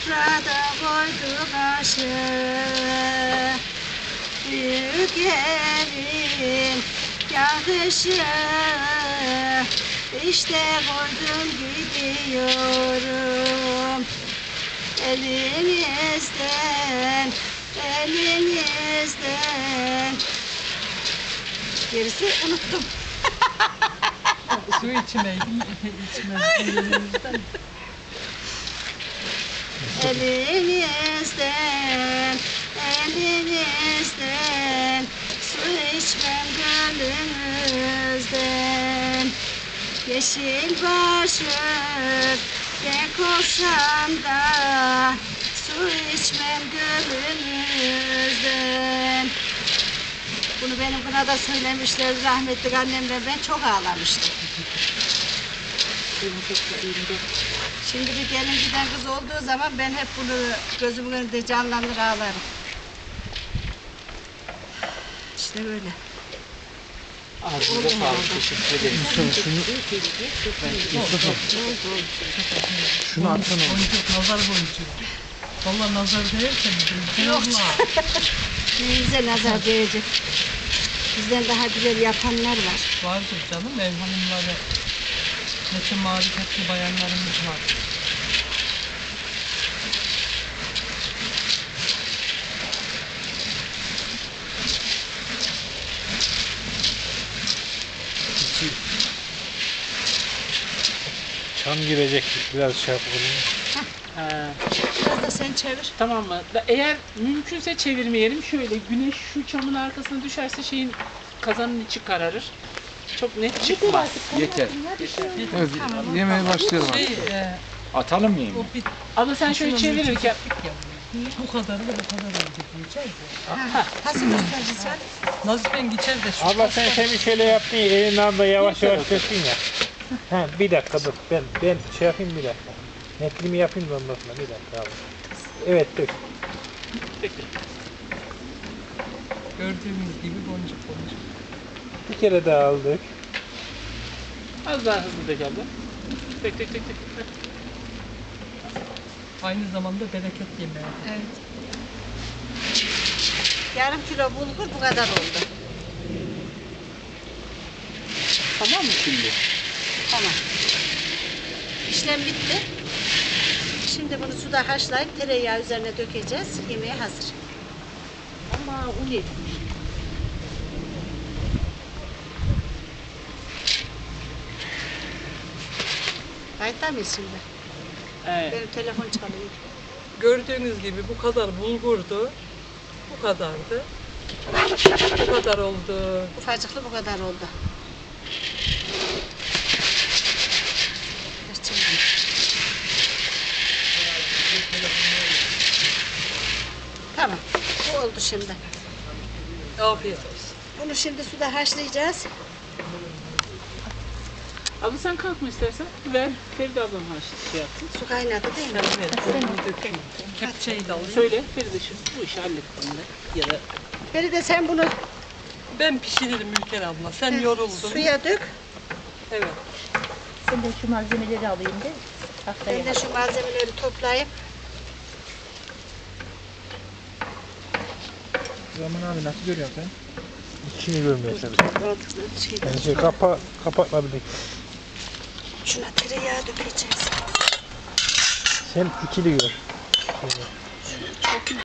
Sofrada koyduk aşı, büyük gelin yakışı. İşte koydum gidiyorum, elinizden, elinizden. Gerisi unuttum. Su içmeyin, içmezden. Elinizden, elinizden, su içmem gönlünüzden. Yeşil başlık renk olsam da, su içmem gönlünüzden. Bunu benim kınada söylemişler rahmetli annemle, ben çok ağlamıştım. Şimdi bir gelin giden kız olduğu zaman ben hep bunu gözümün önünde canlanır ağlarım. İşte böyle. Ağzınıza sağlık, teşekkür ederim. Şunu atsana. Boncuk, nazar boncuğu. Valla nazar değerse Yok. Bize nazar değecek. Bizden daha güzel yapanlar var. vardır canım, ev hanımları. Neçe marifetli bayanlarımız var. Çam girecek biraz şey yapalım. Biraz da sen çevir. Tamam mı? Eğer mümkünse çevirmeyelim. Şöyle güneş şu çamın arkasına düşerse şeyin kazanın içi kararır. Çok net çıkmaz. Yeter. Evet, yemeğe başlayalım artık. Atalım mı yemeği? O bit. Abla sen şöyle çevirirken Bu kadarı da bu kadar oldu. Geçer mi? Nasıl göstereceğiz sen? Nazifen geçer de şu. Abla sen bir şeyle yaptın ya, elin anda yavaş yavaş döktün ya. Ha, bir dakika dur, ben şey yapayım bir dakika. Netliğimi yapayım da ondan sonra, bir dakika abi. Evet, dök. Gördüğümüz gibi boncuk boncuk. Bir kere daha al dök. az daha hızlı dök abla. Tek tek tek tek. Aynı zamanda bereket yemeği. Evet. Yarım kilo bulgur bu kadar oldu. Tamam mı şimdi? Tamam. İşlem bitti. Şimdi bunu suda haşlayıp tereyağı üzerine dökeceğiz. Yemeğe hazır. Ama un yetmiş. Kayıtta mıyız şimdi? Evet. Benim telefon çalıyor. Gördüğünüz gibi bu kadar bulgurdu. Bu kadardı. Bu kadar oldu. Ufacıklı bu kadar oldu. Tamam. Bu oldu şimdi. Afiyet olsun. Bunu şimdi suda haşlayacağız. Abla sen kalkma istersen. Ver Feride ablam şey yapsın. Su kaynadı değil mi? Evet, onu dökeyim. Kepçeyi de alayım. Söyle Feride şu bu işi hallettim de. Ya da Feride sen bunu Ben pişiririm Ülker abla. Sen yoruldun. suya dök. Evet. Sen de şu malzemeleri alayım de haftaya. Ben de şu malzemeleri toplayıp Zaman abi nasıl görüyorsun sen? İçini görmeye çalışıyorum. şey, Yani şey, kapatma birlikte. şuna tereyağı dökeceğiz. Sen ikili gör.